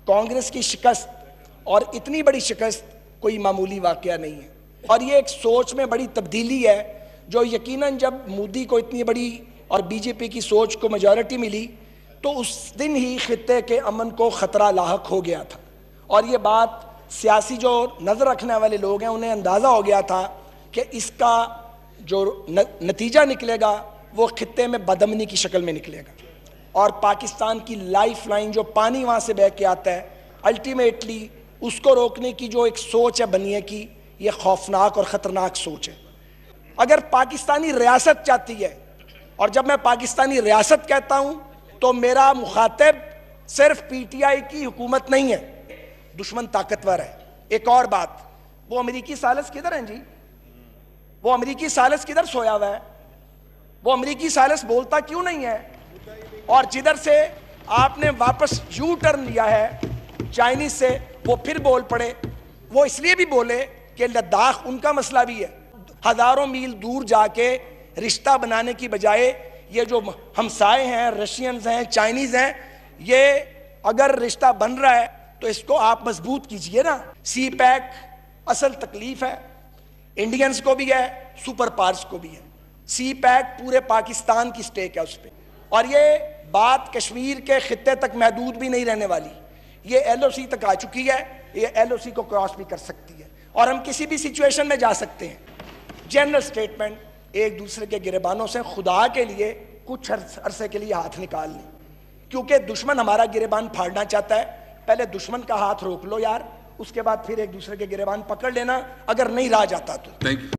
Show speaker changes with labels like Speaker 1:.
Speaker 1: کانگریس کی شکست اور اتنی بڑی شکست کوئی معمولی واقعہ نہیں ہے، اور یہ ایک سوچ میں بڑی تبدیلی ہے جو یقیناً جب مودی کو اتنی بڑی اور بی جے پی کی سوچ کو میجورٹی ملی تو اس دن ہی خطے کے امن کو خطرہ لاحق ہو گیا تھا، اور یہ بات سیاسی جو نظر رکھنے والے لوگ ہیں انہیں اندازہ ہو گیا تھا کہ اس کا جو نتیجہ نکلے گا وہ خطے میں بدامنی کی شکل میں نکلے گا، اور پاکستان کی لائف لائن جو پانی وہاں سے بہہ کے آتا ہے الٹیمیٹلی اس کو روکنے کی جو ایک سوچ ہے بنیے کی، یہ خوفناک اور خطرناک سوچ ہے۔ اگر پاکستانی ریاست چاہتی ہے، اور جب میں پاکستانی ریاست کہتا ہوں تو میرا مخاطب صرف پی ٹی آئی کی حکومت نہیں ہے، دشمن طاقتور ہے۔ ایک اور بات، وہ امریکی ثالث کدھر ہیں جی؟ وہ امریکی ثالث کدھر سویا ہوا ہے؟ وہ امریکی ثالث بولتا کیوں نہیں ہے؟ اور جدھر سے آپ نے واپس یو ٹرن لیا ہے چائنیز سے، وہ پھر بول پڑے۔ وہ اس لیے بھی بولے کہ لداخ ان کا مسئلہ بھی ہے، ہزاروں میل دور جا کے رشتہ بنانے کی بجائے یہ جو ہمسائے ہیں، رشینز ہیں، چائنیز ہیں، یہ اگر رشتہ بن رہا ہے تو اس کو آپ مضبوط کیجئے نا۔ سی پیک اصل تکلیف ہے، انڈینز کو بھی ہے، سپر پاورز کو بھی ہے۔ سی پیک پورے پاکستان کی سٹیک ہے اس پہ، اور یہ بات کشمیر کے خطے تک محدود بھی نہیں رہنے والی، یہ ایل او سی تک آ چکی ہے، یہ ایل او سی کو کراس بھی کر سکتی ہے، اور ہم کسی بھی سچویشن میں جا سکتے ہیں۔ جنرل سٹیٹمنٹ، ایک دوسرے کے گریبانوں سے خدا کے لیے کچھ عرصے کے لیے ہاتھ نکال لیں، کیونکہ دشمن ہمارا گریبان پھاڑنا چاہتا ہے۔ پہلے دشمن کا ہاتھ روک لو یار، اس کے بعد پھر ایک دوسرے کے گریبان پکڑ لینا اگر نہیں رہا جاتا تو۔